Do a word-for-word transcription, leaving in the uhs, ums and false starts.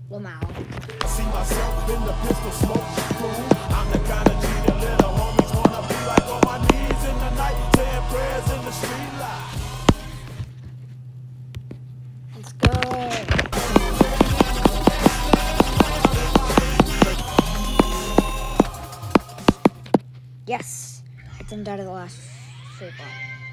Lamau. See myself in the pistol smoke crew. I'm the kind of G that little homies wanna be like, on my knees in the night, saying prayers in the street light. Let's go. Yes, I didn't die to the last free ball.